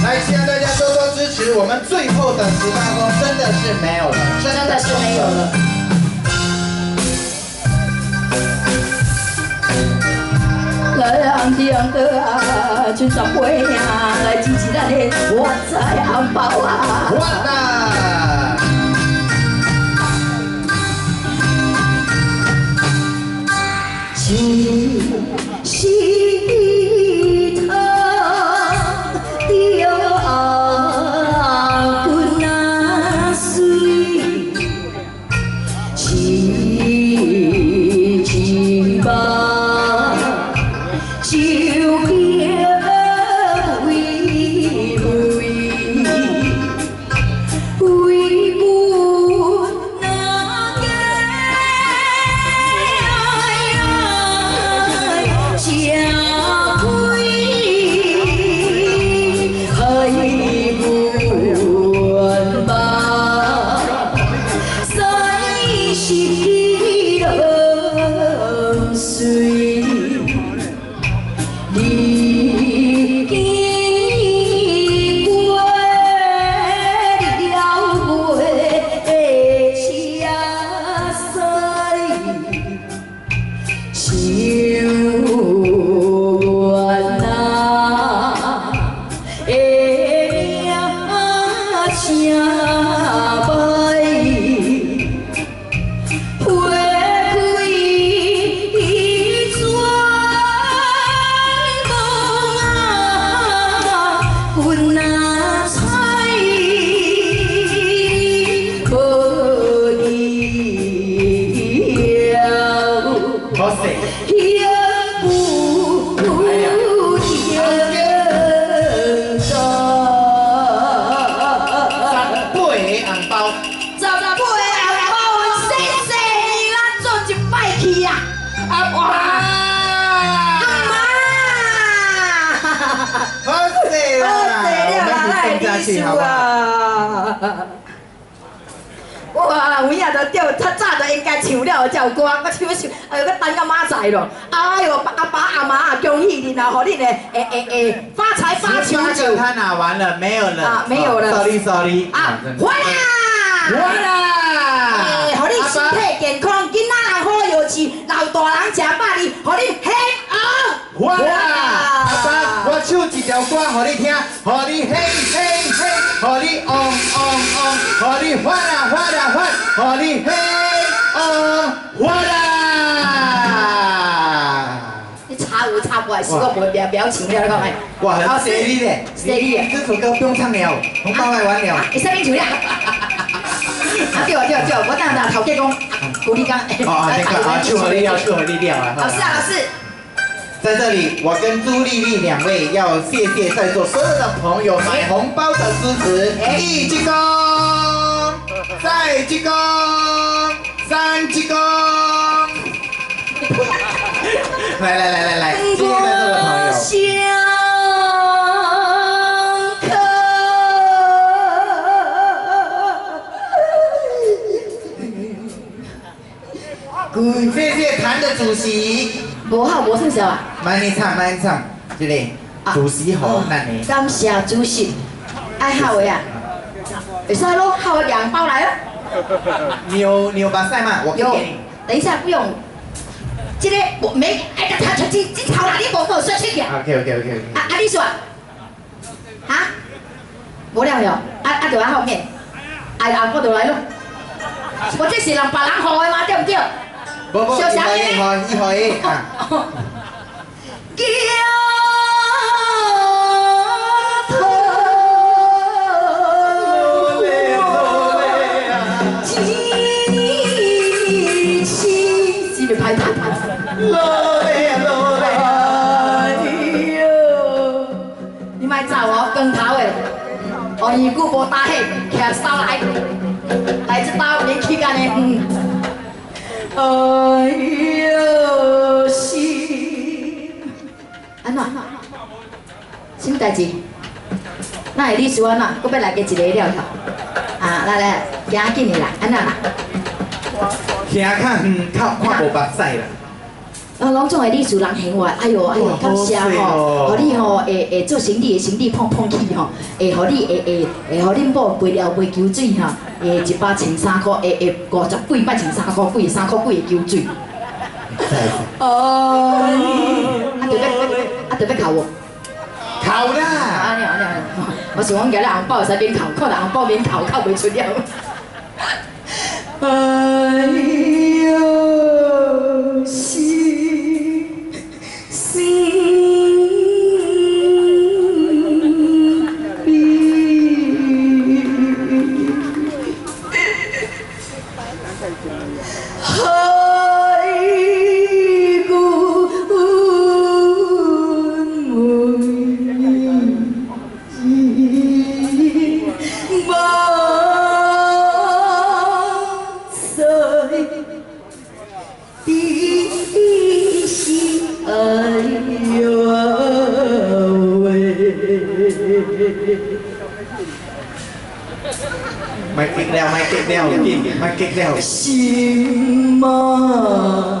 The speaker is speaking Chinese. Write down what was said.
来，希望大家多多支持，我们最后的18公真的是没有了， 真的是没有了。来人听得啊，全场陪啊，来支持咱的我在红包啊！ 哇啦！ 哇，有影就钓，较早就应该唱了，才有歌，我唱唱，哎呦，我等到妈在咯。哎呦，阿爸阿妈啊，恭喜你啦，互你诶发财发长久。 他拿完了，没有了啊，没有了。 Sorry。 啊，完啦！互你身体健康，囡仔人好有趣，老大人吃饱哩，互你幸福。 完啦！阿爸，我唱一条歌，互你听，互你嘿，互你互你发啦，互你嘿发啦！ 你插有插不？是我无表情了，你讲没？ 哇，很犀利嘞！ 犀利啊！ 这首歌不用唱了，红包卖完了。 你上面唱了。对，我等头家讲，鼓励讲。 唱和力量啊！ 老师啊，老师。 在这里，我跟朱丽丽两位要谢谢在座所有的朋友买红包的支持，一鞠躬，再鞠躬，3鞠躬。来，谢谢在座的朋友。谢谢坛的主席。 无好无算啥啊？ 慢点唱，这里主席好，那你。 感谢主席，爱好的啊，会使咯，好的两包来了。 你有把赛吗？我给你。 等一下不用，这个我没，哎，他这头哪里无说出去啊 ？OK。 啊，你说，啊？无了了，就在后面，我就来咯。我这是人别人好的嘛，对不对？ 不，一会啊。 叫头支持，是咪歹睇？落泪，哎呦！你莫走哦，光头的，哦，二姑无打起，徛手来这刀连起干的，哎呦是，安怎？什么代志？那会你说安怎？搁要来个一个了吼？啊，来，行紧的啦，安怎啦？ 听看无目屎啦。 拢总会理事人行话，哎哟，感谢吼，互你吼会做生理的生理碰碰起吼，会互你会互恁某肥了袂求水哈，一包千3块，会58摆千3块几，3块几会求水。哦，就要哭我。 哭啦！ 安尼，我想讲，今日红包会使免扣，看到红包免扣，扣袂出了。哎呦， Mày kịch đèo, mày kịch đèo, mày kịch đèo. Xin mà